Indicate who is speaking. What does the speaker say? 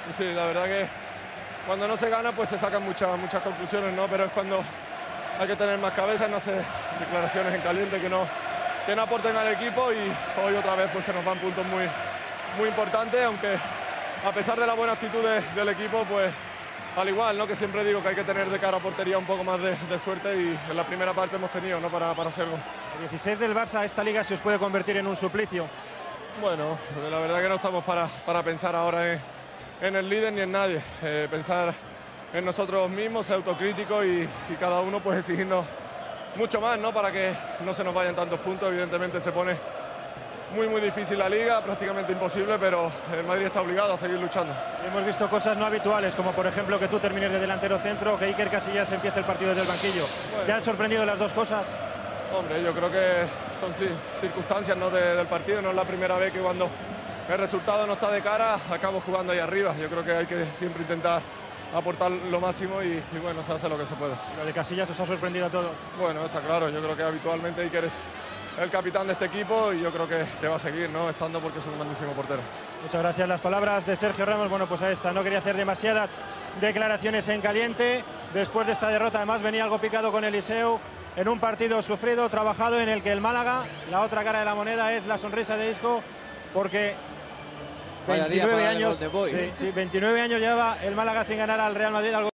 Speaker 1: Sí, la verdad que cuando no se gana pues se sacan muchas conclusiones, ¿no? Pero es cuando hay que tener más cabeza, no hacer declaraciones en caliente que no aporten al equipo, y hoy otra vez pues se nos van puntos muy importantes, aunque a pesar de la buena actitud del equipo, pues al igual, ¿no? Que siempre digo que hay que tener de cara a portería un poco más de suerte, y en la primera parte hemos tenido, ¿no? Para hacer gol.
Speaker 2: El 16 del Barça, esta liga se os puede convertir en un suplicio.
Speaker 1: Bueno, la verdad que no estamos para pensar ahora en el líder ni en nadie. Pensar en nosotros mismos, ser autocríticos y cada uno pues exigirnos mucho más, ¿no? Para que no se nos vayan tantos puntos. Evidentemente se pone muy difícil la liga, prácticamente imposible, pero el Madrid está obligado a seguir luchando.
Speaker 2: Hemos visto cosas no habituales, como por ejemplo que tú termines de delantero centro, que Iker Casillas empiece el partido desde el banquillo.
Speaker 1: Bueno.
Speaker 2: ¿Te han sorprendido las dos cosas?
Speaker 1: Hombre, yo creo que son circunstancias, ¿no? del partido. No es la primera vez que cuando el resultado no está de cara, acabo jugando ahí arriba. Yo creo que hay que siempre intentar aportar lo máximo y bueno, se hace lo que se puede.
Speaker 2: Lo de Casillas os ha sorprendido a todos.
Speaker 1: Bueno, está claro. Yo creo que habitualmente Iker es el capitán de este equipo y yo creo que va a seguir, ¿no? Estando, porque es un grandísimo portero.
Speaker 2: Muchas gracias. Las palabras de Sergio Ramos. Bueno, pues ahí está. No quería hacer demasiadas declaraciones en caliente. Después de esta derrota, además, venía algo picado con Eliseu en un partido sufrido, trabajado, en el que el Málaga, la otra cara de la moneda es la sonrisa de Isco, porque 29 años, 29 años lleva el Málaga sin ganar al Real Madrid. Algo